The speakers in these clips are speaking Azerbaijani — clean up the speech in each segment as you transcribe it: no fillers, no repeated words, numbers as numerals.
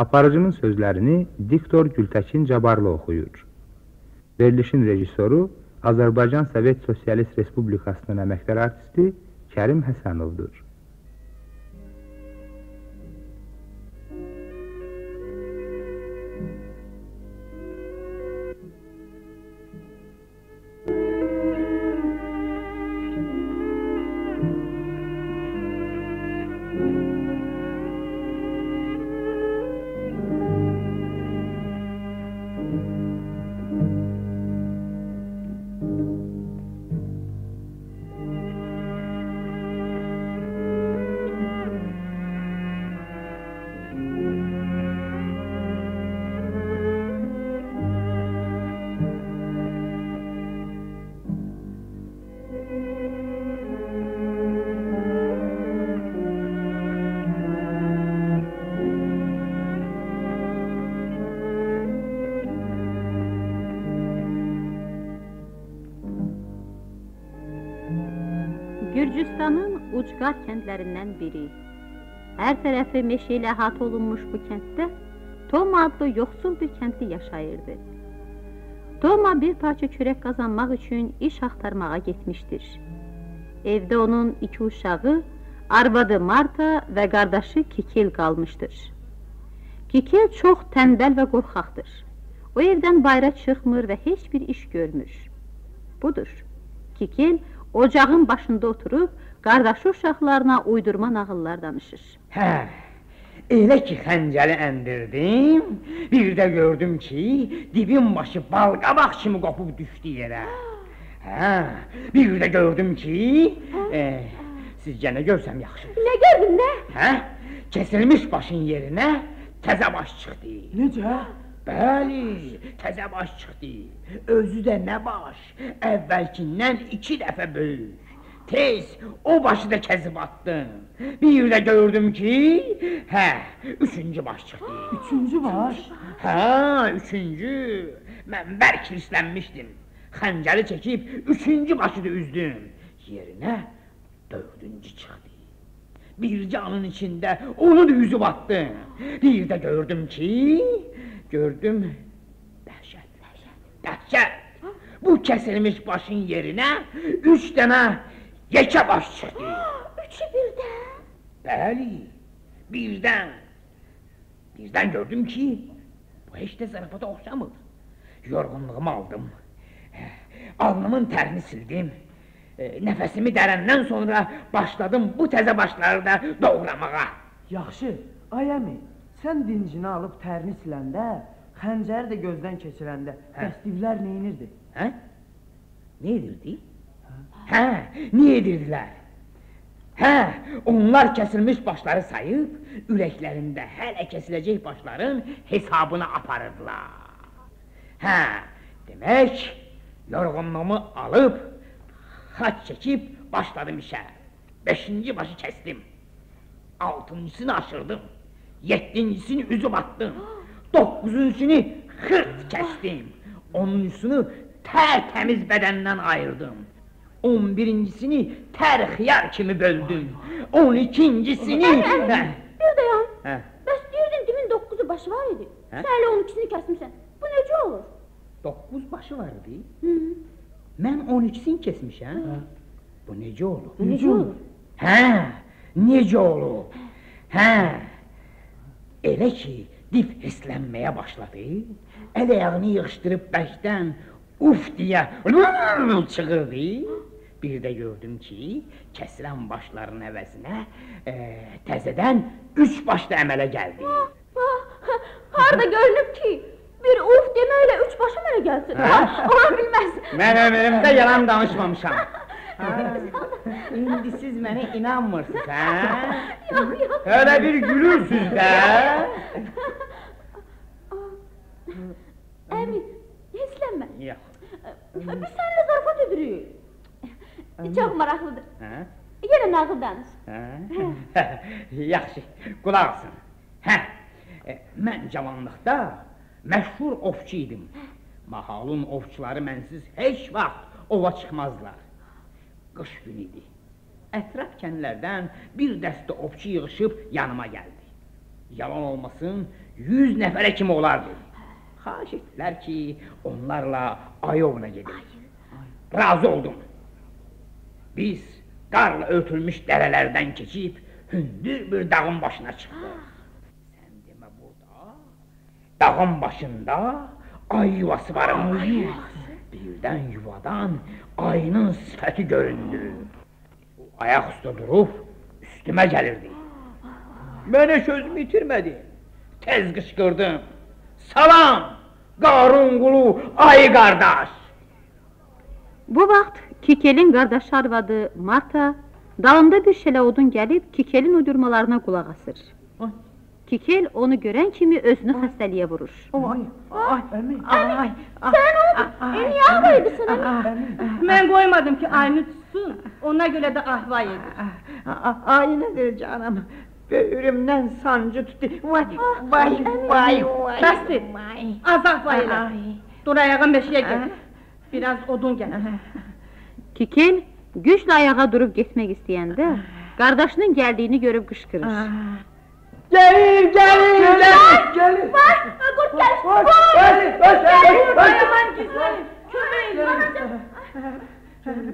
Aparıcının sözlərini diktor Gültəkin Cabarlı oxuyur. Verilişin rejissoru Azərbaycan Sovet Sosialist Respublikasının əməkdar artisti Kərim Həsənovdur. Gürcüstanın ucqar kəndlərindən biri. Hər tərəfi meşə ilə əhatə olunmuş bu kənddə Toma adlı yoxsul bir kəndli yaşayırdı. Toma bir parça çörək qazanmaq üçün iş axtarmağa getmişdir. Evdə onun 2 uşağı, arvadı Marta və qardaşı Kikil qalmışdır. Kikil çox tənbəl və qorxaqdır. O evdən bayra çıxmır və heç bir iş görmür. Budur, Kikil ocağın başında oturub, qardaşı uşaqlarına uydurma nağıllar danışır. Hə, elə ki xəncəli əndirdim, bir də gördüm ki, dibin başı balqabaq kimi qopub düşdü yerə. Hə, bir də gördüm ki, sizcə nə görsəm yaxşı? Nə gördün, nə? Hə, kesilmiş başın yerinə təzə baş çıxdı. Necə? Bəli, təzə baş çıxdı. Özü də nə baş, əvvəlkindən 2 dəfə böyük. Tez o başı da kəzib attım. Bir də gördüm ki, hə, 3-cü baş çıxdı. 3-cü baş? Hə, 3-cü. Mən bərk hirslənmişdim. Xəncəli çəkib 3-cü başı da üzdüm. Yerinə 4-cü çıxdı. Bircə anın içində onu da üzüb attım. Bir də gördüm ki, dəhşət. Bu kəsilmiş başın yerinə 3 dənə yekə baş çıxdı. 3'ü birdən? Bəli, birdən. Birdən gördüm ki, bu heç də zarafata oxşamır. Yorğunluğumu aldım. Alnımın tərini sildim. Nəfəsimi dərəndən sonra başladım bu təzə başları da doğramağa. Yaxşı, ay əmi, sən dincini alıb tərini siləndə, xəncəri də gözdən keçirəndə, dəstivlər neyinirdi? Hə? Ne edirdi? Hə, ne edirdilər? Hə, onlar kəsilmiş başları sayıb, ürəklərində hələ kəsiləcək başların hesabını aparırdılar. Hə, demək, yorğunluğumu alıb, xaç çəkib başladım işə. 5-ci başı kəsdim. 6-cısını aşırdım. 7-cisini üzüb attım. 9-cusunu xırt kəsdim. 10-cusunu tərtəmiz bədəndən ayırdım. 11-cisini tər xiyar kimi böldüm. 12-cisini... Bir dayan. Bəs deyirdin demin 9'u başı var idi. Sən hələ 12'sini kəsmişsən. Bu necə olur? 9 başı var idi. Mən 12'sini kesmişəm. Bu necə olur? Necə olur? Hə, necə olur? Hə, elə ki, dib hislənməyə başladı, əl ayağını yığışdırıb bəkdən uf deyə çıxırdı. Bir də gördüm ki, kəsilən başların əvəzinə təzədən 3 baş da əmələ gəldi. Harada görünüb ki, bir uf deməklə 3 başı mənə gəlsin. Ola bilməz. Mən ömrümdə yalan danışmamışam. İndi siz mənə inanmırsınız, hə? Yox. Öyle bir gülürsünüz də. Əmi, hislənmə. Yox. Biz səninlə zarafat edirik. Çox maraqlıdır. Yenə nağıl danış. Yaxşı, qulaq asın. Mən cavanlıqda məşhur ovçu idim. Mahalın ovçuları mənsiz heç vaxt ova çıxmazlar. Qış günü idi. Ətraf kəndlərdən bir dəstə ovçu yığışıb yanıma gəldi. Yalan olmasın, 100 nəfərə kimi olardı. Xahiş etdilər ki, onlarla Ayovna gedim. Razı oldum. Biz qarla örtülmüş dərələrdən keçib hündür bir dağın başına çıxdıq. Sən demə burada, dağın başında ay yuvası varmış. Birdən yuvadan ayının sifəti göründü. Ayaq üstə durub üstümə gəlirdi. Mənə sözümü itirmədi. Tez qışqırdım. Salam, Qarun qulu ay qardaş. Bu vaxt Kikelin qardaşı arvadı Marta dalında bir şələ odun gəlib Kikelin uydurmalarına qulaq asır. Kikel onu görən kimi özünü xəstəliyə vurur. Sən o, niyə ağlayırsan? Mən qoymadım ki, ayını tutsun, ona görə də ahva yedir. Ay nədir canım? Böyrümdən sancı tutdu. Vay. Bəsdir, az ahva elə. Dur ayağa meşəyə gəl. Biraz odun gəl. Kikel güclə ayağa durub getmək istəyəndə qardaşının gəldiyini görüb qışqırır. Gəlir! Var, qurt gəlir! Ayaman gizlənir, kömək edin.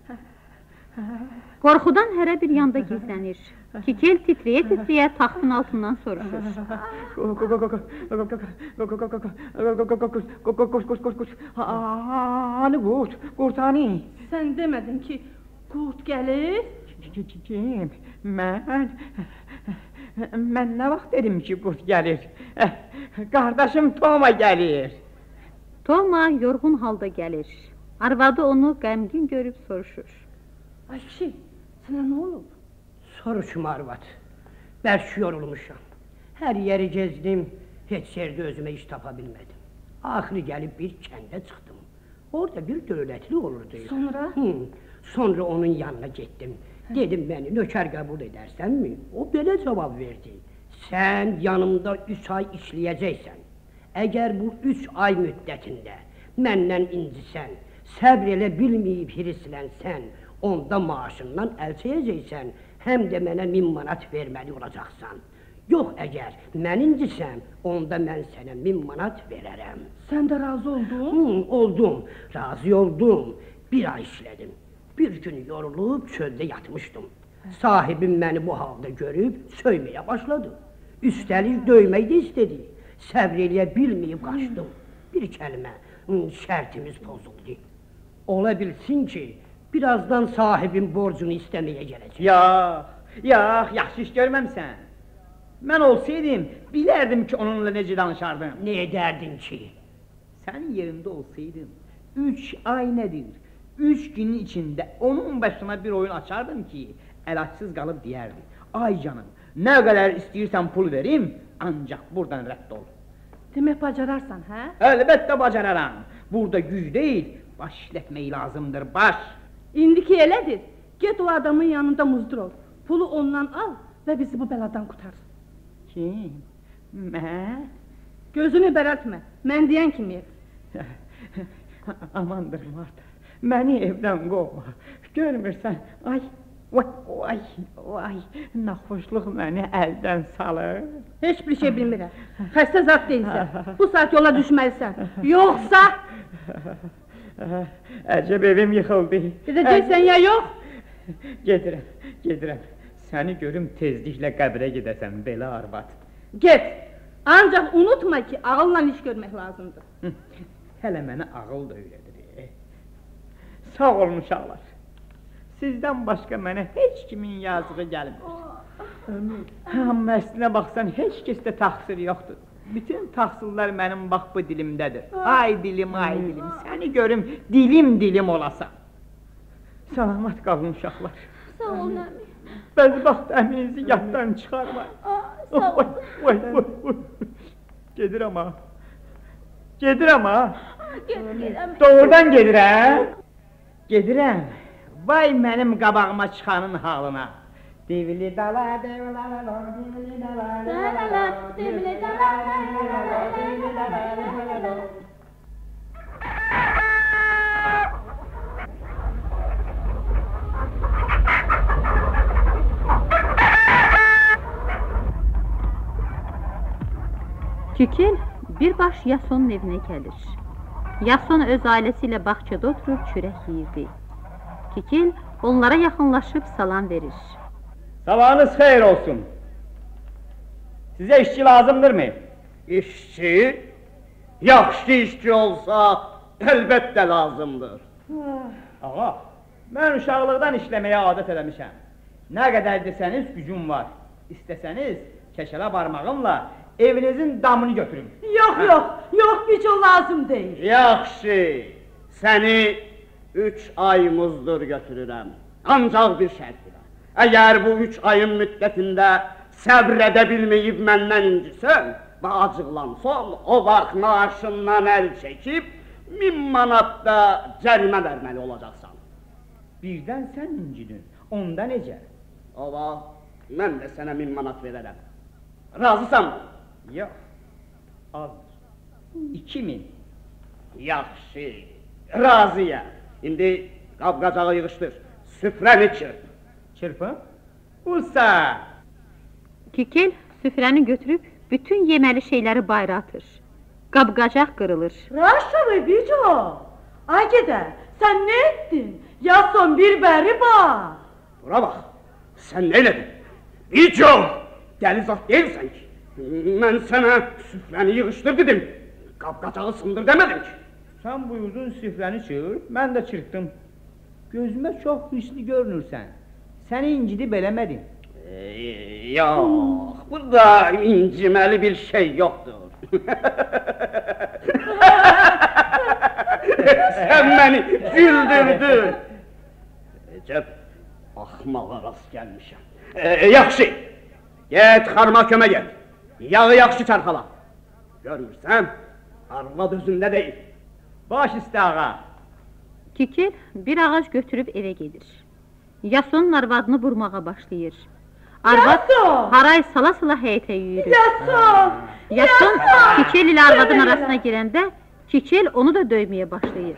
Qorxudan hərə bir yanda gizlənir. Kikel titrəyə-titrəyə taxtın altından soruşur. Hani qurt hani? Sən demədin ki, qurt gəlir? Kim? Mən nə vaxt dedim ki, qurt gəlir? Qardaşım Toma gəlir. Toma yorğun halda gəlir. Arvadı onu qəmgin görüb soruşur. Ay kişi, sənə nə olub? Soruşma arvad, bərk yorulmuşam. Hər yeri gezdim, heç yerdə özümə iş tapa bilmədim. Axırı gəlib bir kəndə çıxdım. Orada bir dövlətli olurdu. Sonra? Sonra onun yanına getdim. Dedim, məni nökər qəbul edərsənmi? O belə cavab verdi. Sən yanımda 3 ay işləyəcəksən. Əgər bu 3 ay müddətində məndən incisən, səbr elə bilməyib hirislənsən, onda maaşından əl çəkəcəksən, həm də mənə 1000 manat verməli olacaqsan. Yox, əgər mən incisən, onda mən sənə 1000 manat verərəm. Sən də razı oldun? Oldum, razı oldum. Bir ay işlədim. Bir gün yorulub çöldə yatmışdım. Sahibim məni bu halda görüb söyməyə başladı. Üstəlik döymək də istedi. Səbr eləyə bilməyib qaçdım. Bir kəlmə, şərtimiz pozuldu. Ola bilsin ki, birazdan sahibim borcunu istəməyə gələcək. Yaxşı iş görməmsən. Mən olsaydım, bilərdim ki, onunla necə danışardım. Ne edərdin ki? Sənin yerində olsaydım, 3 ay nədir? 3 günün içində onun başına bir oyun açardım ki, əlacsız qalıb deyərdi. Ay canım, nə qədər istəyirsən pul verim, ancaq buradan rədd ol. Demək bacararsan, hə? Əlbəttə bacararam. Burada güc deyil, baş işlətmək lazımdır, baş. İndiki elədir, get o adamın yanında muzdur ol. Pulu ondan al və bizi bu bəladan qutar. Kim? Mən? Gözünü bərəltmə, mən deyən kimi ev. Amandır Marta, məni evdən qovma. Görmürsən, vay, naxoşluq məni əldən salır. Heç bir şey bilmirəm. Xəstə zat deyilsən, bu saat yola düşməlisən. Yoxsa... Əcəb evim yıxıldı. Gedəcəksən ya yox? Gedirəm. Səni görüm tezliklə qəbrə gedəsən, belə arvad. Get, ancaq unutma ki, ağılla iş görmək lazımdır. Hələ mənə ağıl da öyrədir. Sağ olun uşaqlar. Sizdən başqa mənə heç kimin yazığı gəlmir. Amma əslinə baxsan, heç kəsdə təqsir yoxdur. Bütün təqsirlər mənim bax bu dilimdədir. Ay dilim, səni görüm dilim olasan. Salamat qalın uşaqlar. Sağ ol, əmi. Bədbəxt əminizi yaddan çıxarmayın. Sağ ol. Vay. Gedirəm ha. Gedirəm. Doğrudan gedirəm. Vay mənim qabağıma çıxanın halına. Divili dala, divili dala, divili dala, divili dala. Kikil birbaş Yasonun evinə gəlir. Yason öz ailəsi ilə bağçada oturub çörək yeyirdi. Kikil onlara yaxınlaşıb salam verir. Sabahınız xeyir olsun. Sizə işçi lazımdırmı? İşçi? Yaxşı işçi olsa əlbəttə lazımdır. Ağa, mən uşaqlıqdan işləməyə adət eləmişəm. Nə qədər desəniz gücüm var. İstəsəniz keşələ barmağımla evinizin damını götürüm. Yox, güc o lazım deyil. Yaxşı, səni 3 ay muzdur götürürəm. Ancaq bir şərt ilə. Əgər bu 3 ayın müddətində səbr edə bilməyib məndən incisən və acıqlansan, o vaxt maaşından əl çəkib 1000 manat da cərimə verməli olacaqsan. Birdən sən incidin, onda necə? O vaxt mən də sənə 1000 manat verərəm. Razısan mı? Yox, azdır. 2000. Yaxşı, razıyam. İndi qab-qacağı yığışdır, süfrəni çırp. Çırpın? Usta! Kikil süfrəni götürüb bütün yeməli şeyləri bayra atır. Qab-qacaq qırılır. Raşovi Bico! Ay gedə, sən nə etdin? Yason bir bəri bax! Bura bax, sən nə elədin? Bico! Dəli zat deyilsən ki. Mən sənə süfrəni yığışdır dedim. Qab-qacağı sındır demədim ki. Sən buyurdun süfrəni çırp, mən də çırpdım. Gözümə çox hüsnü görünürsən. Səni incidib eləmədim. Yox, burada inciməli bir şey yoxdur. Sən məni güldürdün. Əcəb, axmağa rast gəlmişəm. Yaxşı, get xarma kömək et. Yağı yaxşı çarxala. Görmürsən, arvad özündə deyil. Baş üstə ağa. Kikil bir ağac götürüb evə gedir. Yasonun arvadını vurmağa başlayır. Arvad haray sala-sala həyətə yürür. Yason Kikil ilə arvadın arasına girəndə Kikil onu da döyməyə başlayır.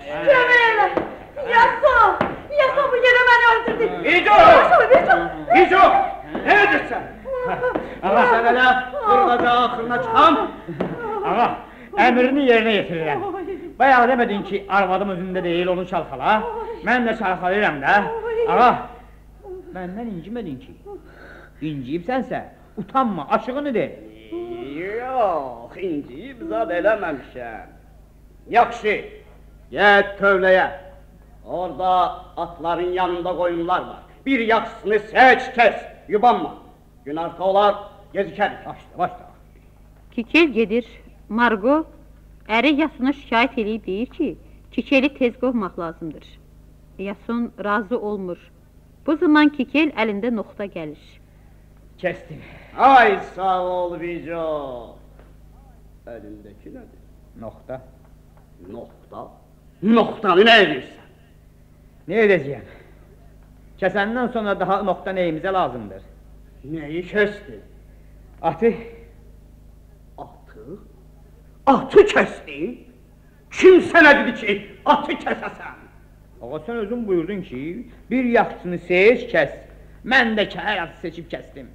Yason bu yerə məni öldürdü. Bico, nə edirsən? Ağa, sən elə vurğacağı axırına çıxam. Ağa, əmrini yerinə yetirirəm. Bayaq demədin ki, arvadım özündə deyil, onu çalxala. Mən də çalxalayıram da. Ağa, məndən incimədin ki. İnciyibsənsə, utanma, açığını de. Yox, inciyib zad eləməmişəm. Yaxşı, get tövləyə. Orada atların yanında qoyunlar var. Bir yaxşısını seç, kes, yubanma. Günorta olar, gecikərik. Başla. Kikil gedir. Margo əri Yasona şikayət edib deyir ki, Kikili tez qovmaq lazımdır. Yason razı olmur. Bu zaman Kikil əlində noxta gəlir. Kestim. Ay sağ ol Bico. Əlindəki nədir? Noxta. Noxta? Noxtanı nə edirsən? Ne edəcəyəm? Kəsəndən sonra daha noxta neyimizə lazımdır? Neyi kəsdin? Atı. Atı? Atı kəsdin? Kim sənə dedi ki, atı kəsəsən? Ağa, sən özün buyurdun ki, bir yaxşısını seç, kəs. Mən də kəhər atı seçib kəsdim.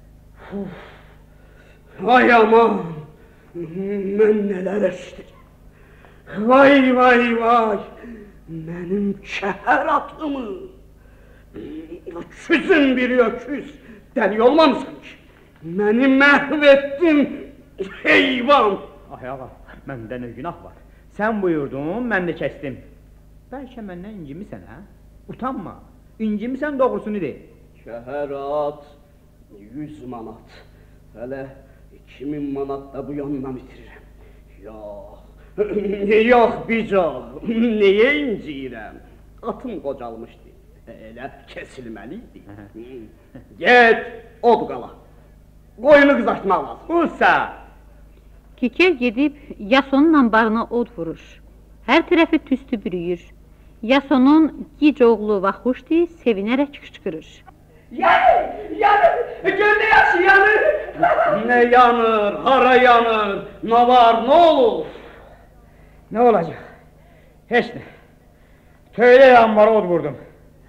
Vay aman, mən nələr eşitdim. Vay, mənim kəhər atımı. Öküzün biri öküz, dəli olmamısan ki. Məni məhv etdin, heyvan. Ay ağa, məndə nə günah var? Sən buyurdun, mən də kəsdim. Bəlkə məndən incimisən, hə? Utanma, incimisən doğrusunu de. Kəhər at 100 manat. Hələ 2000 manat da bu yanından itirirəm. Yox Bico, niyə inciyirəm? Atım qocalmışdı, elə kesilməliydi. Get, od qala. Qoyunu qızartmaq lazım. Usta! Kikil gedib Yasonun ambarına od vurur. Hər tərəfi tüstü bürüyür. Yasonun gic oğlu Vaxuşdi sevinərək qışqırır. Yanır! Göldə yaşı yanır! Nə yanır, hara yanır, nə var, nə olur? Nə olacaq? Heç nə. Töylə ambara od vurdum.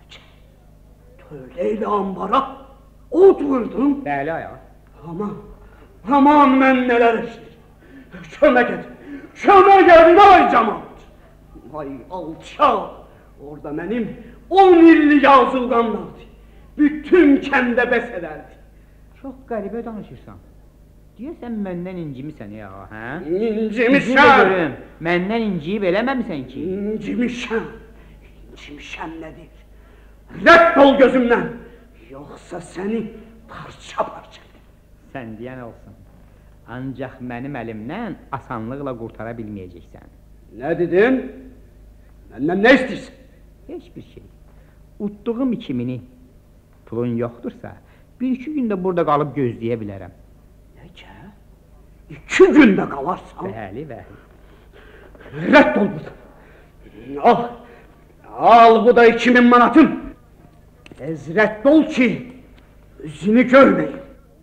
Töylə ilə ambara od vurdum? Bəli ayağa. Aman mən nələr eşitdim. Kömək et. Kömək edin ay camaat. Ay alçaq. Orada mənim 10 illik yazılqam vardı. Bütün kəndə bəs edərdi. Çox qəribə danışırsan. Deyəsən məndən incimisən ya, hə? İncimişəm. Məndən inciyib eləməmisən ki? İncimişəm. İncimişəm nədir? Rədd ol gözümdən. Yoxsa səni parça-parça edin. Sən deyən olsun. Ancaq mənim əlimdən asanlıqla qurtara bilməyəcəksən. Nə dedin? Məndən nə istəyirsən? Heç bir şey. Utduğum 2000'i. Pulun yoxdursa, 1-2 gündə burada qalıb gözləyə bilərəm. Necə? 2 gündə qalarsan? Bəli, bəli. Rədd ol buradan. Al. Al bu da 2000 manatım. Tez rədd ol ki, üzünü görməyim.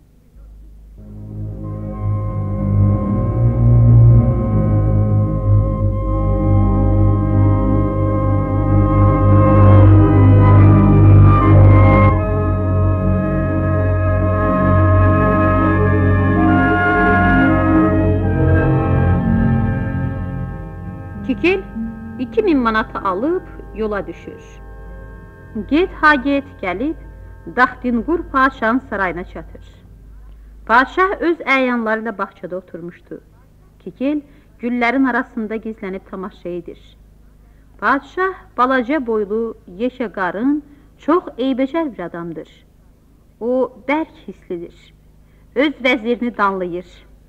Kikil 2000 manatı alıb yola düşür. Get ha get gəlib Daxtinqur Paşanın sarayına çatır. Paşa öz əyanları ilə bağçada oturmuşdu. Kikil güllərin arasında gizlənib tamaşa edir. Padişah balaca boylu, yeşə qarın, çox eybəcər bir adamdır. O bərk hislidir. Öz vəzirini danlayır.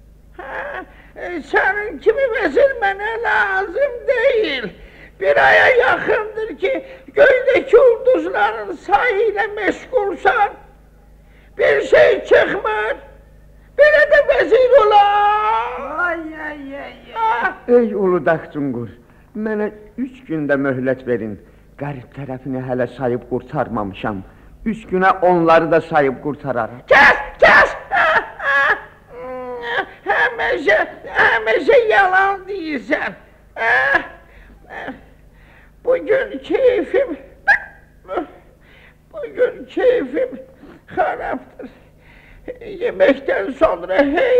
Senin kimi vezir mənə lazım değil. Bir aya yakındır ki göydeki ulduzların sayıyla meşgulsan. Bir şey çıkmır. Belə də vezir olar. Ay. Ey ulu Daxtinqur, mənə 3 gündə möhlət verin. Qərib tərəfini hələ sayıb qurtarmamışam. 3 günə onları da sayıb qurtararam. Kes! Həmişə yalan deyirsən. Bugün keyfim xarabdır. Yeməkdən sonra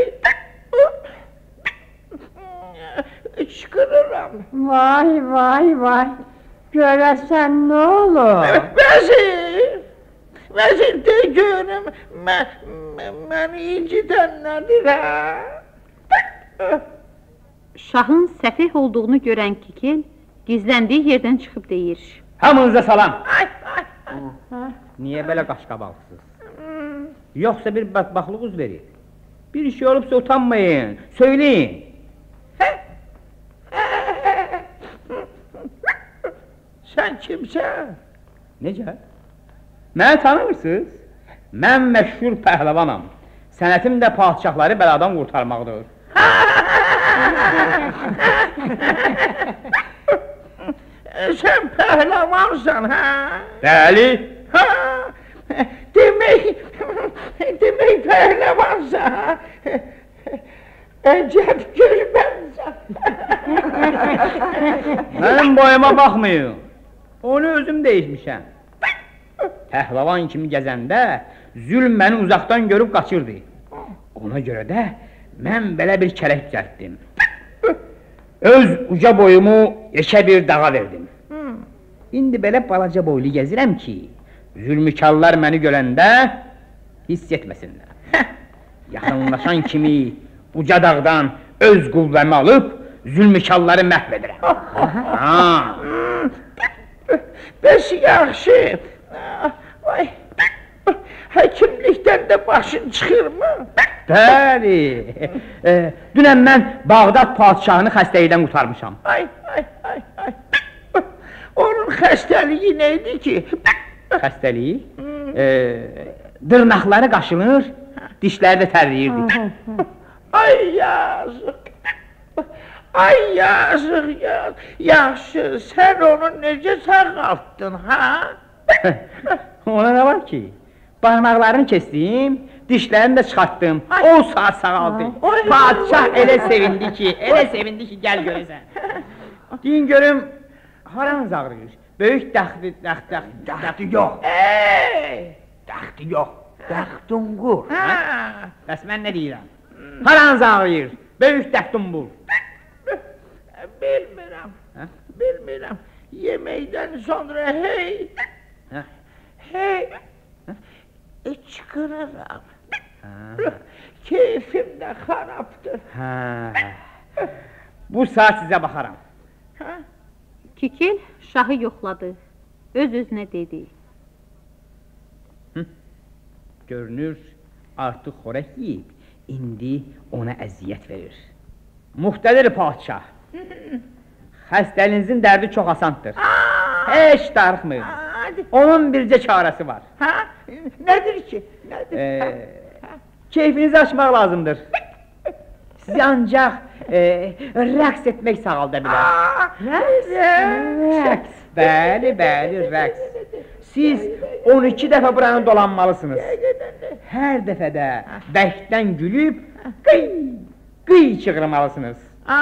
çıkırıram. Vay. Görəsən nə olur? Vəzir de görüm, məni incidən nədir, hə? Şahın səfih olduğunu görən Kikil gizləndiyi yerdən çıxıb deyir. Hamınıza salam. Niyə belə qaşqabaqsınız? Yoxsa bir bədbaxlıq üz verir. Bir şey olubsa utanmayın, söyləyin. Sən kimsən? Necə? Məni tanımırsınız? Mən məşhur pəhləvanam. Sənətim də padişahları bəladan qurtarmaqdır. Sən pəhləvansan, hə? Bəli. Demək pəhləvansan, hə? Əcəb gülməmsən. Mənim boyuma baxmayın. Onu özüm dəyişmişəm. Pəhləvan kimi gəzəndə zülm məni uzaqdan görüb qaçırdı. Ona görə də mən belə bir kərək düzəltdim. Öz uca boyumu yeşə bir dağa verdim. İndi belə balaca boylu gəzirəm ki, zülmükarlar məni görəndə hiss etməsinlər. Yaxınlaşan kimi uca dağdan öz qüvvəmi alıb zülmükarları məhv edirəm. Bəs yaxşı. Vay, həkimlikdən də başın çıxırmı? Bəli. Dünən mən Bağdad padişahını xəstəlikdən qurtarmışam. Ay. Onun xəstəliyi neydi ki? Xəstəliyi? Dırnaqları qaşınır, dişləri də tərləyirdi. Ay yazıq. Yaxşı, sən onu necə sağaltdın, ha? Ona nə var ki? Barmaqlarını kesdim, dişlərini də çıxartdım. O saat sağaldı. Padişah elə sevindi ki, gəl görəsən. Deyin görüm, haranız ağrıyır? Böyük daxtı yox. Daxtı yox, Daxtinqur. Bəs mən nə deyirəm? Haranız ağrıyır? Böyük Dəftunbul. Bilmirəm. Bilmirəm. Yeməkdən sonra hey çıxırıram. Keyfim də xarabdır. Bu saat sizə baxaram. Kikil şahı yoxladı. Öz-özünə dedi. Görünür, artıq xorək yiyib, indi ona əziyyət verir. Muhtədir padişah. Xəstəlinizin dərdi çox asandır. Heç darıxmayın. Onun bircə çarəsi var. Nədir ki? Keyfinizi açmaq lazımdır. Sizi ancaq rəqs etmək sağalda bilər. Rəqs? Bəli, rəqs. Siz 12 dəfə buranı dolanmalısınız. Hər dəfədə bəkdən gülüb qıy çığırmalısınız.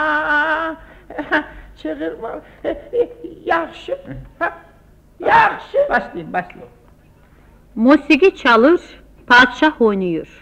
Çığırmalı. Yaxşı. Yaxşı. Başlayın. Musiqi çalır, padişah oynayır.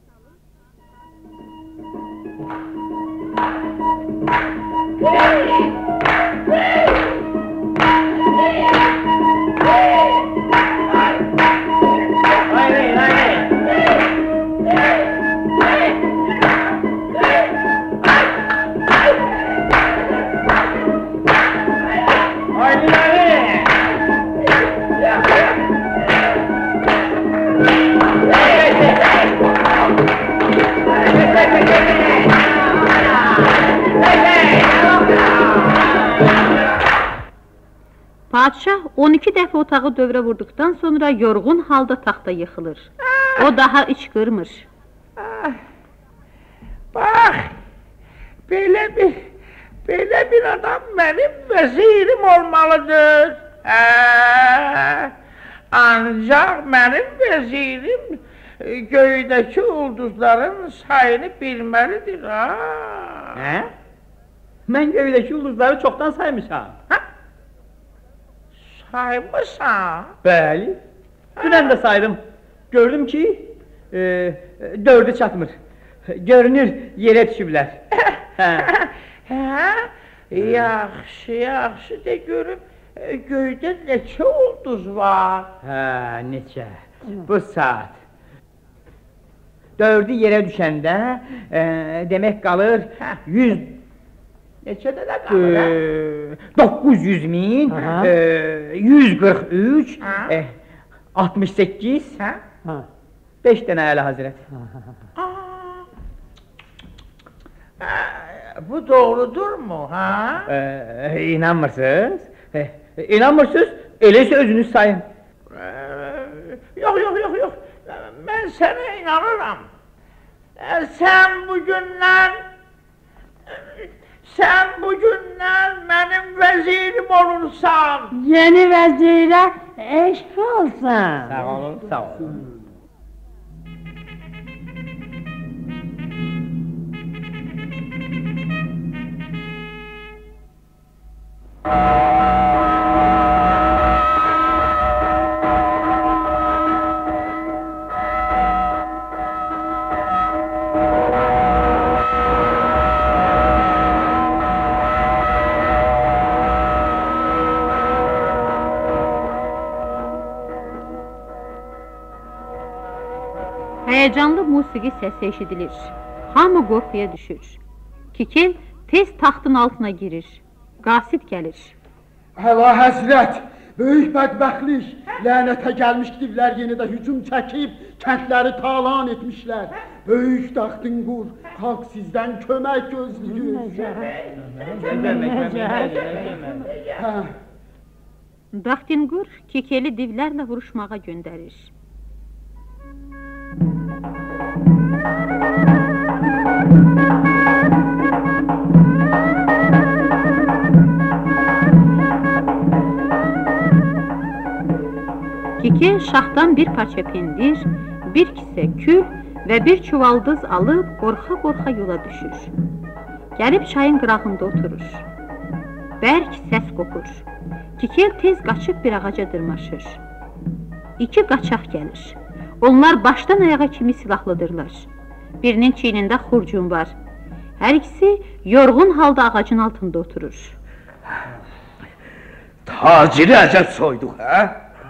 Padişah 12 dəfə otağı dövrə vurduqdan sonra yorğun halda taxta yıxılır. O daha iç qırmır. Bax, belə bir adam mənim vəzirim olmalıdır. Ancaq mənim vəzirim göydəki ulduzların sayını bilməlidir. Mən göydəki ulduzları çoxdan saymışam. Saymısan? Bəli. Dünən də saydım. Gördüm ki, 4'ü çatmır. Görünür, yerə düşüblər. Yaxşı de görüm, göydə neçə ulduz var? Neçə? Bu saat. 4'ü yerə düşəndə, demək qalır, 100... Neçədə də qalır? 900.000, 143, 68, 5 dənə əli hazret. Bu doğrudurmu, İnanmırsınız? İnanmırsınız, eləysə özünüz sayın. Yox, mən sənə inanıram. Sən bugünlər mənim vəzirim olursan. Yeni vəzirə eşq olsun. Sağ olun. Həyəcanlı musiqi səsi eşidilir. Hamı qorxuya düşür. Kikil tez taxtın altına girir. Qasid gəlir. Həla həzrət, böyük bədbəxtlik, lənətə gəlmiş divlər yeni də hücum çəkib, kəndləri talan etmişlər. Böyük Daxtinqur, xalq sizdən kömək gözləyir. Daxtinqur Kikeli divlərlə vuruşmağa göndərir. Kikil şahdan bir parça pendir, bir kisə kül və bir çuvaldız alıb qorxa-qorxa yola düşür. Gəlib çayın qırağında oturur. Bərk səs qopur. Kikil tez qaçıb bir ağaca dırmaşır. 2 qaçaq gəlir. Onlar başdan ayağa kimi silahlıdırlar. Birinin çiynində xurcun var. Hər ikisi yorğun halda ağacın altında oturur. Taciri əcəb soyduq, hə?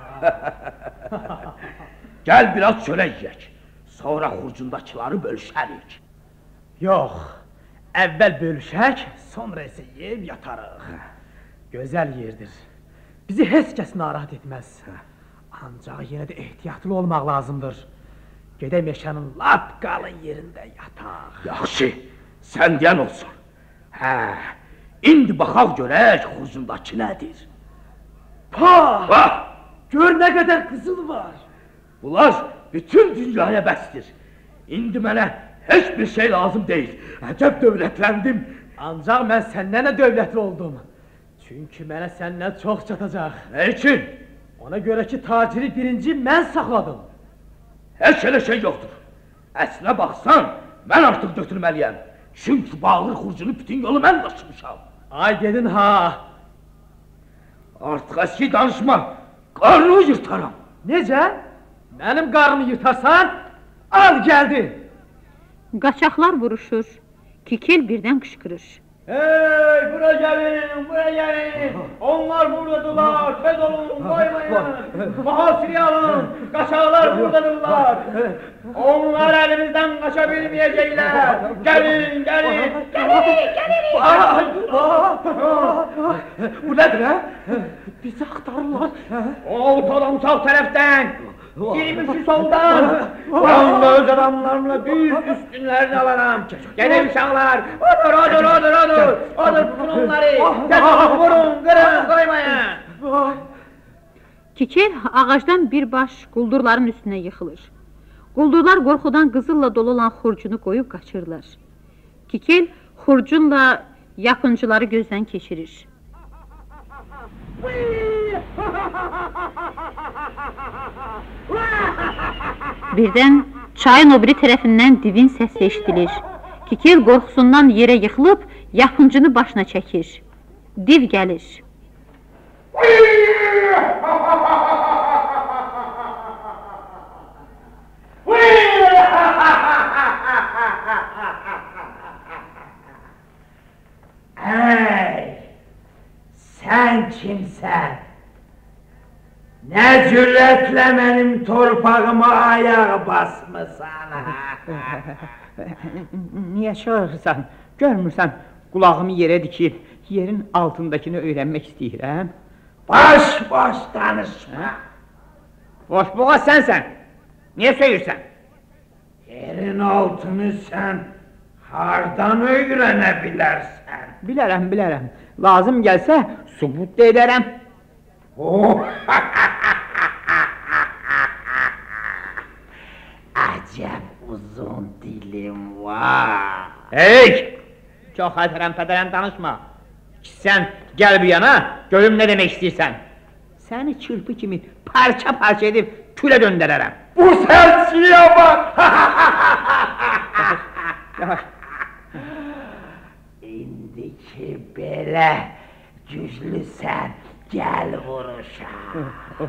Gəl biraz çörək yiyək, sonra xurcundakıları bölüşərik. Yox, əvvəl bölüşək, sonra isə yeyib yatarıq. Gözəl yerdir. Bizi heç kəs narahat etməz. Ancaq yenə də ehtiyatlı olmaq lazımdır. Gedək meşənin lap qalın yerində yataq. Yaxşı, sən deyən olsun. Hə, indi baxaq görək xurcundakı nədir? Pa! Gör nə qədər qızıl var. Bunlar bütün dünyaya bəsdir. İndi mənə heç bir şey lazım deyil. Əcəb dövlətləndim. Ancaq mən səndən də dövlətli oldum. Çünki mənə səndən çox çatacaq. Nə üçün? Ona görə ki, taciri birinci mən saxladım. Heç elə şey yoxdur. Əslə baxsan, mən artıq götürməliyəm. Çünki bağlı xurcunu bütün yolu mən daşımışam. Ay gedin ha! Artıq əski danışma, qarnını yırtaram. Necə? Mənim qarnımı yırtarsan, al gəldi. Qaçaqlar vuruşur. Kikil birdən qışqırır. Hey, bura gəlin, bura gəlin. Onlar buradadılar, tez olun, qoymayın. Muhasirə alın, qaçaqlar buradadırlar. Onlar əlimizdən qaça bilməyəcəklər. Gəlin, gəlin, gəlin. Bu nədir, hə? Bizi axtarırlar. Ortadan sağ tərəfdən. 23 soldan. Ben de öz adamlarımla düz üstünlerini alaram. Gelin uşaqlar. Odur tutun onları. Vurun, kırın, koymayın. Kikil ağacdan bir baş quldurların üstünə yıxılır. Quldurlar qorxudan qızılla dolu olan xurcunu qoyub qaçırlar. Kikil xurcunla yapıncıları gözdən keçirir. Birdən çayın o biri tərəfindən divin səsi eşidilir. Kikil qorxusundan yerə yıxılıb yapıncını başına çəkir. Div gəlir. Hey! Sen kimsən? Nə cürətlə mənim torpağıma ayağı basmısan? Niyə çağırırsan? Görmürsən, qulağımı yerə dikib, yerin altındakını öyrənmək istəyirəm. Boş danışma. Boş-boğa sənsən. Niyə söyürsən? Yerin altını sən hardan öyrənə bilərsən? Bilərəm. Lazım gəlsə, subut da edərəm. Acayip uzun dilim var. Hey! Çox xətərəm danışma. Sən gəl bir yana, görüm nə demək istəyirsən. Səni çırpı kimi parça edib külə döndərərəm. Bu səlçiyə bax! İndiki belə güclüsən, gəl vuruşaq.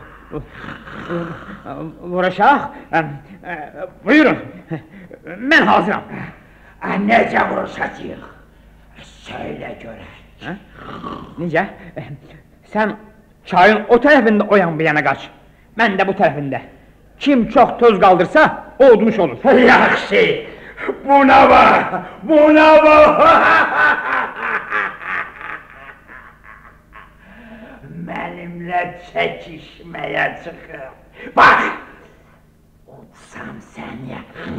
Vuruşaq? Buyurun, mən hazıram. Necə vuruşacaq? Söylə görək. Necə? Sən çayın o tərəfində o yan bir yana qaç. Mən də bu tərəfində. Kim çox toz qaldırsa, o udmuş olur. Yaxşı, buna bax! Mənimlə çəkişməyə çıxıb. Bax! Utsam səni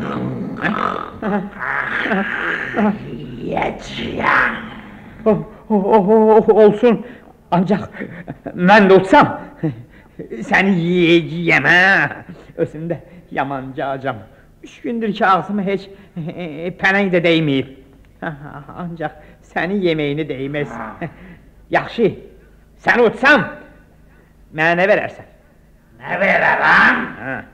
yiyəcəyəm. Olsun, ancaq mən də utsam, səni yiyəcəyəm, hə? Özümdə yamancacam. 3 gündür ki, ağzıma heç pənəng də dəyməyib. Ancaq səni yeməyini dəyməz. Yaxşı, səni utsam, mənə nə verərsən? Nə verərəm?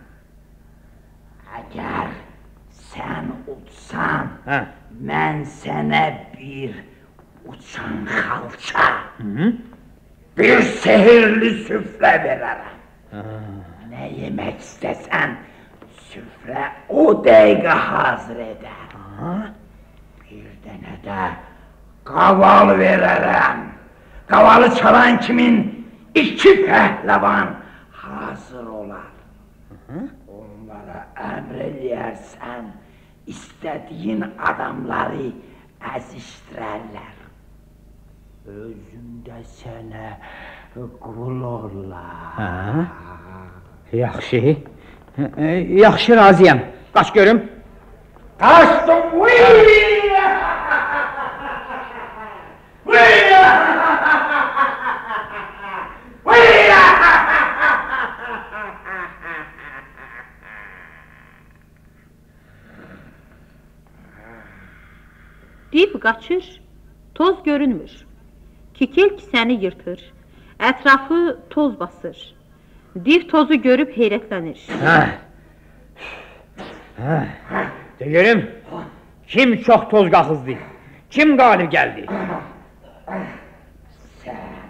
Əgər sən utsan, mən sənə bir uçan xalça, bir sehirli süfrə verərəm. Nə yemək istəsən, süfrə o dəqiqə hazır edər. Bir dənə də qaval verərəm. Qavalı çalan kimin 2 pəhləvan hazır olar. Onlara əmr eləyərsən, istədiyin adamları əzişdirərlər. Özün də sənə qul olar. Yaxşı. Yaxşı, razıyam. Qaç görüm. Qaçdım! Div qaçır, toz görünmür. Kikil kisəni yırtır, ətrafı toz basır. Div tozu görüb heyrətlənir. De görüm, kim çox toz qaxızdı? Kim qalib gəldi? Sən.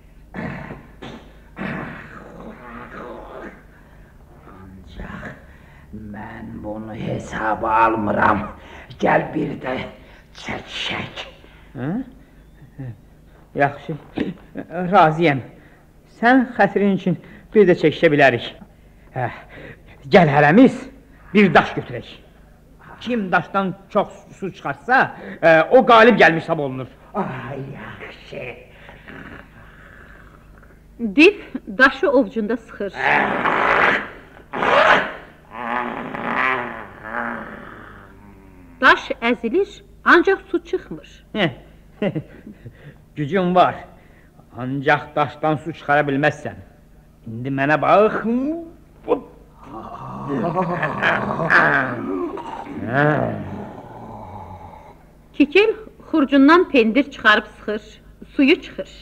Ancaq mən bunu hesaba almıram. Gəl bir də çəkək. Yaxşı, razıyam. Sən xətrin üçün bir də çəkişə bilərik. Gəl hərəmiz bir daş götürək. Kim daşdan çox su çıxarsa, o qalib gəlmiş hesab olunur. Yaxşı. Div daşı ovcunda sıxır. Daş əzilir, ancaq su çıxmır. Gücün var, ancaq daşdan su çıxara bilməzsən. İndi mənə bax. Kikil xurcundan pendir çıxarıb sıxır, suyu çıxır.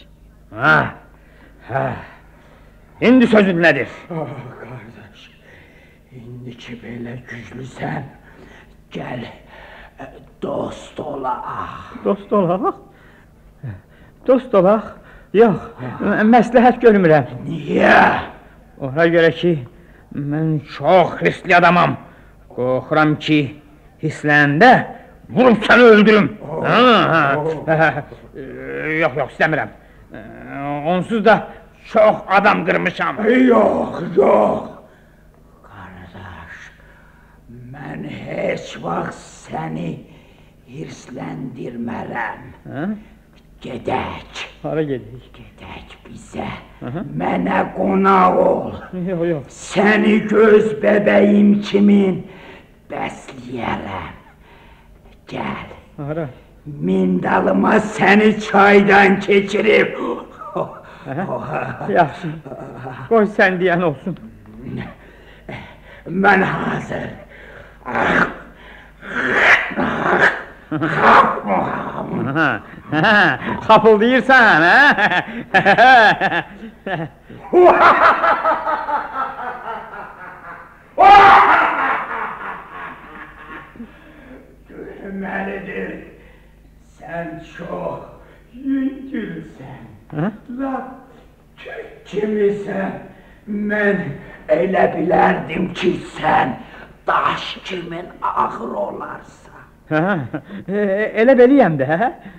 İndi sözün nədir? Qardaş, indi ki belə güclüsən, gəl dost olaq. Dost olaq? Dost olaq? Yox, məsləhət görmürəm. Niyə? Ona görə ki, mən çox hissli adamam. Qorxuram ki, hissləndə vurub səni öldürüm. Yox, istəmirəm. Onsuz da çox adam qırmışam. Yox. Qardaş, mən heç vaxt səni hirsləndirmərəm. Gedək. Hara gedək? Gedək bizə. Mənə qonaq ol. Yox. Səni göz bəbəyim kimin bəsləyərəm. Gəl. Hara? Mindalıma səni çaydan keçirib. Yaxşı. Qoy sən deyən olsun. Mən hazır. Xapıldayırsan, Görməlidir, sən çox yüngülsən. Lap Türk kimisən. Mən elə bilərdim ki, sən daş kimin ağır olarsan. Elə beliyəm də,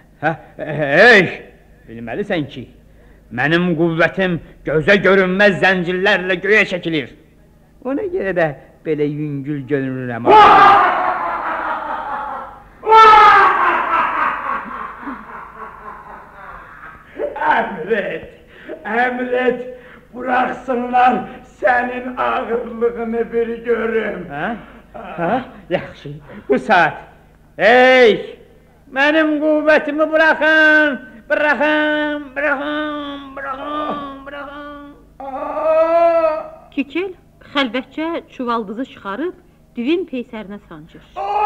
bilməlisən ki, mənim qüvvətim gözə görünməz zəncirlərlə göyə çəkilir. Ona görə də belə yüngül görünürəm. Əmr et, buraxsınlar sənin ağırlığını bir görüm. Yaxşı, bu saat. Mənim qüvvətimi buraxın, buraxın. Kikil xəlvətcə çuvaldızı çıxarıb divin peysərinə sancır.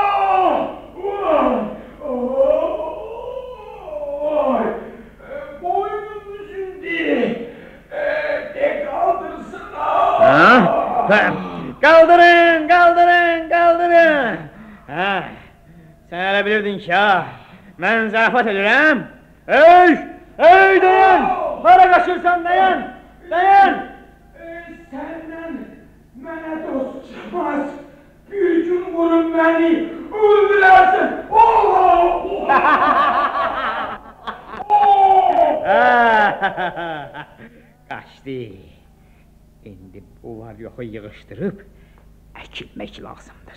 Boynum üzüldü. De kaldırsınlar. Qaldırın. Sən elə bilirdin ki, mən zarafat edirəm. Dayan! Hara qaçırsan, dayan! Səndən mənə dost çıxmaz. Bir gün vurun beni, öldürersin. Kaçtı. İndi bu var yoxu yığışdırıb əkilmək lazımdır.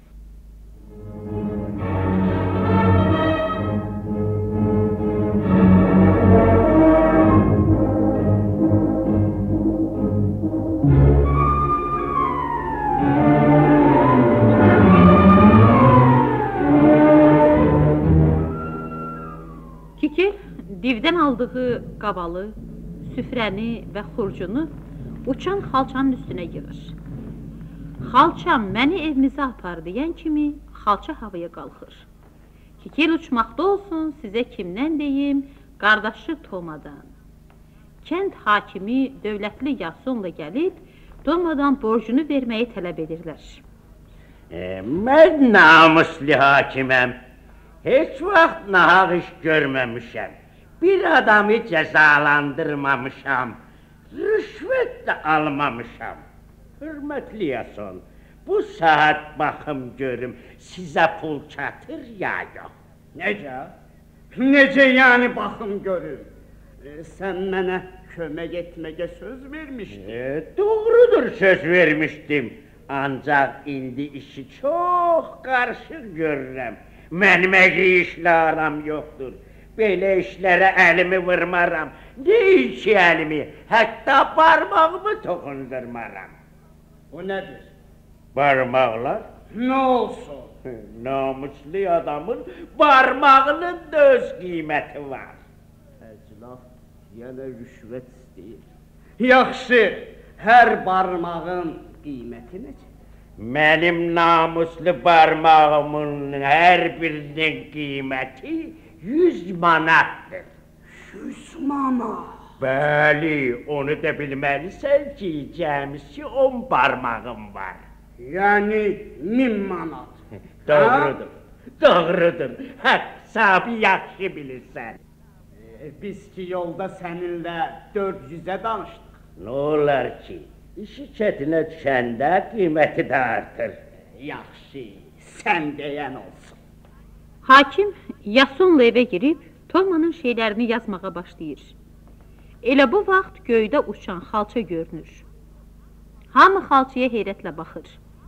Kikil divdən aldığı qavalı, süfrəni və xurcunu uçan xalçanın üstünə yığır. Xalçam məni evimizə apar deyən kimi xalça havaya qalxır. Kikil uçmaqda olsun, sizə kimdən deyim, qardaşı Tomadan. Kənd hakimi dövlətli Yasonla gəlib, Tomadan borcunu verməyi tələb edirlər. Mən namuslu hakiməm. Heç vaxt nahaq iş görməmişəm. Bir adamı cəzalandırmamışam. Rüşvət də almamışam. Hürmətli Yason, bu saat baxım görüm, sizə pul çatır ya yox. Necə? Necə yəni baxım görüm? Sən mənə kömək etməyə söz vermişdin. Doğrudur, söz vermişdim. Ancaq indi işi çox qarışıq görürəm. Mənim əqli işlə aram yoxdur. Belə işlərə əlimi vurmaram. Deyil ki əlimi, hətta barmağımı toxundurmaram. O nədir? Barmaqlar? Nə olsun? Namuslu adamın barmağının da öz qiyməti var. Əclaf, yenə rüşvət istəyir. Yaxşı, hər barmağın qiyməti necə? Mənim namuslu barmağımın hər birinin qiyməti 100 manatdır. 100 manat? Bəli, onu da bilməlisən ki, cəmisi 10 barmağım var. Yəni 1000 manat. Doğrudur, doğrudur. Hesabı yaxşı bilirsən. Biz ki yolda səninlə 400-ə danışdıq. Nə olar ki, işi çətinə düşəndə qiyməti də artır. Yaxşı, sən deyən olsun. Hakim Yasonla evə girib Tomanın şeylərini yazmağa başlayır. Elə bu vaxt göydə uçan xalça görünür. Hamı xalçaya heyrətlə baxır.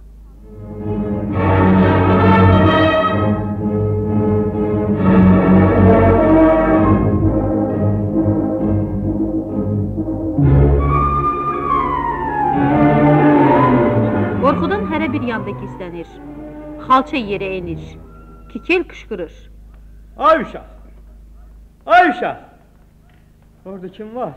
Qorxudan hərə bir yanda gizlənir. Xalça yerə enir. Kikil qışqırır. Ay uşaq! Ay uşaq! Orada kim var?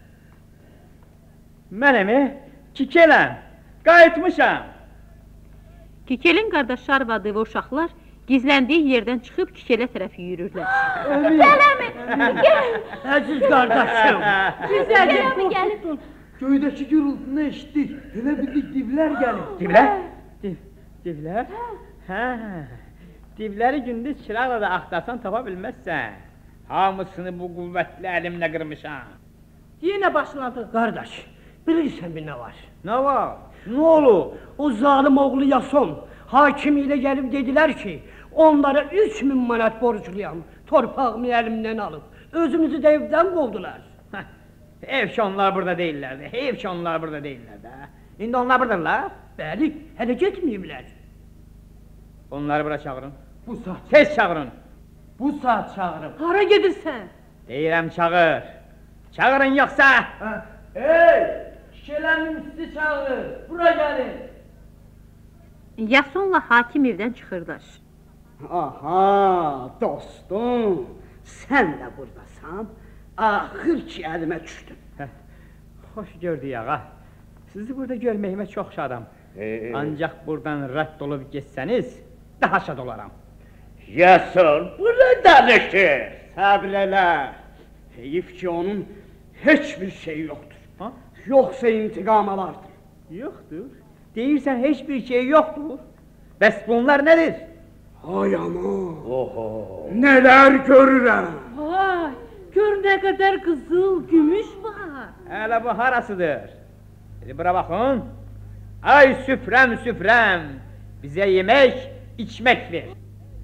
Mənəmi? Kikiləm! Qayıtmışam! Kikilin qardaşı arvadı və uşaqlar gizləndiyi yerdən çıxıb Kikilə tərəf yürürlər. Gəl əmi! Gəl! Əziz qardaşım! Güzel əmi gəlib. Göydəki gürültünü eşitdik. Elə bildik divlər gəlir. Divlər? Divlər? Hə. Divləri gündüz çıraqla da axtarsan tapa bilməzsən. Hamısını bu qüvvətli əlimlə qırmışam. Yenə başladı. Qardaş, bilirsən bir nə var? Nə var? Nə olur? O zalim oğlu Yason hakim ilə gəlib dedilər ki, onlara 3000 manat borcluyam. Torpağımı əlimdən alıb, özümüzü də evdən qovdular. Ev ki onlar burada deyillərdi, ev ki onlar burada deyillərdi. İndi onlar buradırlar. Bəli, hələ getməyiblər. Onları bura çağırın. Bu saat. Tez çağırın. Bu saat çağırım. Hara gedirsən? Deyirəm çağır. Çağırın yoxsa. Ey! Şişələmin üstü çağırır. Bura gəlin. Yasonla hakim evdən çıxırlar. Aha, dostum, sən də buradasan. Axır ki əlimə düşdün. Xoş gördük ağa. Sizi burada görməyimə çox şadam. Ancaq buradan rədd olub getsəniz, daha şad olaram. Yason, buna danışır. Səbr elə. Heyif ki onun heç bir şey yoxdur. Ha? Yoxsa intiqam alardı. Yoxdur. Deyirsən heç bir şey yoxdur. Bəs bunlar nədir? Ay aman. Oho. Nələr görürəm. Vay, gör nə qədər qızıl, gümüş var. Hələ bu harasıdır? Bura baxın. Ay süfrəm, süfrəm. Bize yemek, içmek ver.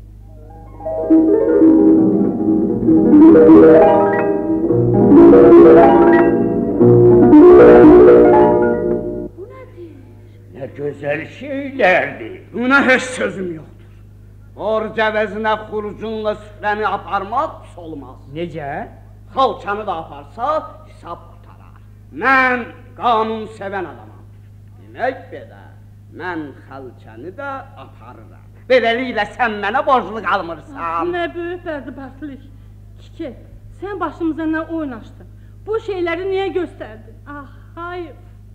Ne güzel şeylerdi. Buna heç sözüm yoxdur. Borc əvəzinə xurucunla süfrəni aparmaq pis olmaz. Necə? Xalçanı da aparsa hesab qutarar. Mən qanun sevən adamam. Demək belə, mən xalçanı da aparıram. Beləliklə sən mənə borclu qalmırsan. Nə böyük bədbəxtlik. Kike, sən başımıza nə oynaşdın? Bu şeyləri niyə göstərdin? Ah, hayır.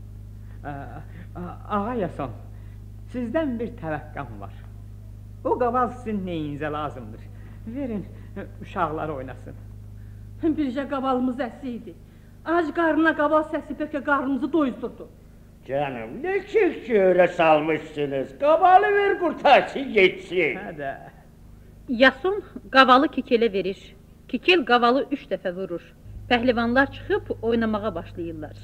Ağa Yason, sizdən bir təvəqqəm var. Bu qaval sizin neyinizə lazımdır? Verin, uşaqlar oynasın. Bircə qavalımız əsi idi. Ac qarnına qaval səsi bəlkə qarnımızı doyuzdurdu. Canım, ne çiftçi salmışsınız? Qavalı ver qurtarsın, geçsin. Hədə. Yason qavalı Kikelə verir. Kikel qavalı 3 dəfə vurur. Pəhlivanlar çıxıb oynamağa başlayırlar.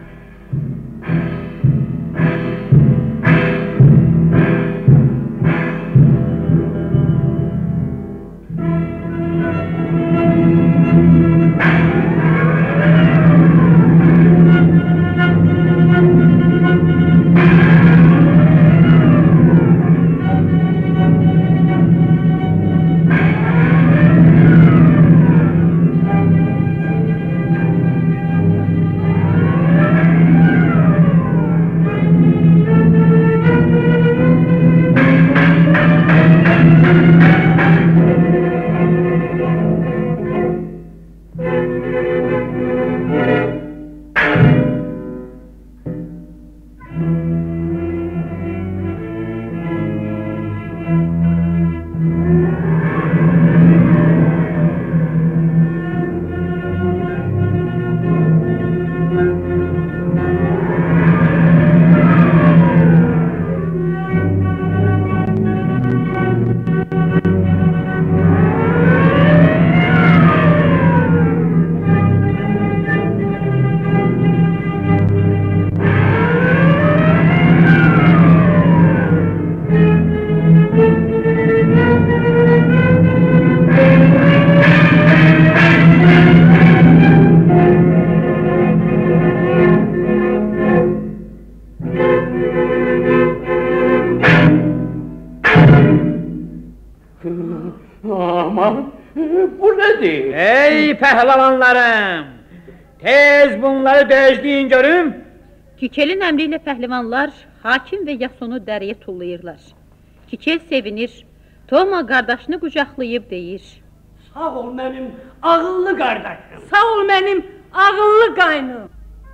Aman, bu nedir? Ey pəhləvanlarım! Tez bunları döyəcləyin görüm. Kikelin əmri ilə pəhlivanlar hakim və Yasonu dəriyə tullayırlar. Kikel sevinir. Toma qardaşını qucaqlayıb deyir. Sağ ol mənim ağıllı qardaşım. Sağ ol mənim ağıllı qaynım.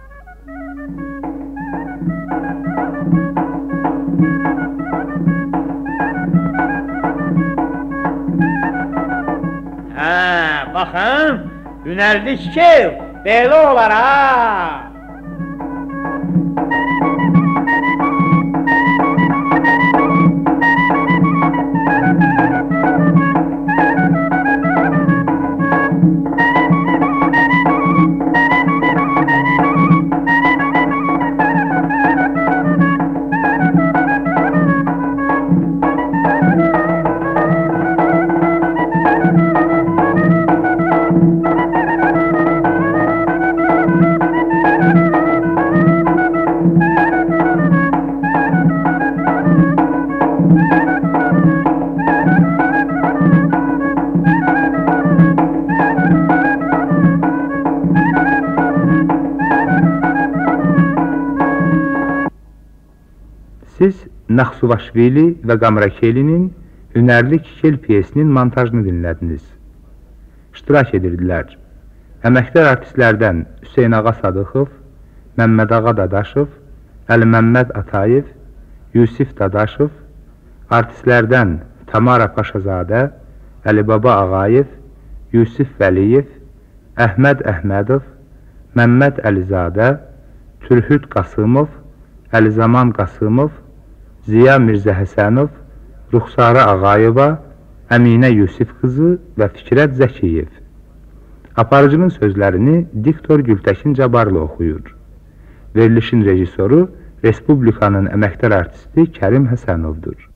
Hə, baxın, hünərli Kikel, belə olar ha. Siz Naxçıvaşvili və Qamrakelinin Hünərli Kikel piyesinin montajını dinlədiniz. İştirak edirdilər əməkdar artistlərdən Hüseyn Ağa Sadıxov, Məmməd Ağa Dadaşov, Əli Məmməd Atayev, Yusif Dadaşov, artistlərdən Tamara Paşazadə, Əli Baba Ağayev, Yusif Vəliyev, Əhməd Əhmədov, Məmməd Əlizadə, Türhüd Qasımov, Əlizaman Qasımov, Ziya Mirzə Həsənov, Ruxsarə Ağayeva, Əminə Yusif qızı və Fikrət Zəkiyev. Aparıcının sözlərini diktor Gültəkin Cabarlı oxuyur. Verilişin rejissoru Respublikanın əməkdar artisti Kərim Həsənovdur.